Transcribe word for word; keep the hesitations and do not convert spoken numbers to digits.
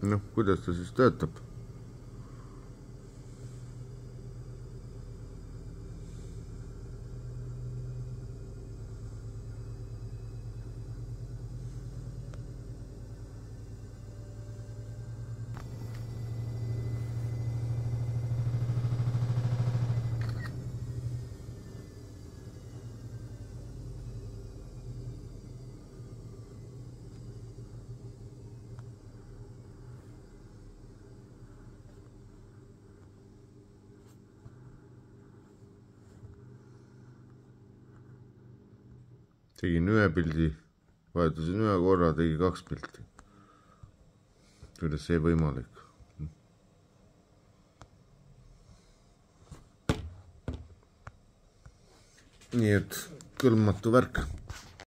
noh, kuidas ta siis töötab? Tegin ühe pildi, vajutasin ühe korra, tegi kaks pilti. Kuidas see võimalik? Nii et kõlbmatu värk.